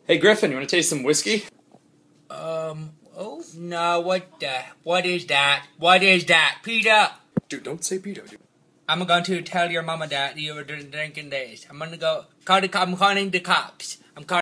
Hey Griffin, you want to taste some whiskey? Oh no, what is that? What is that? Peter! Dude, don't say pedo, dude. I'm going to tell your mama that you were drinking this. I'm calling the cops.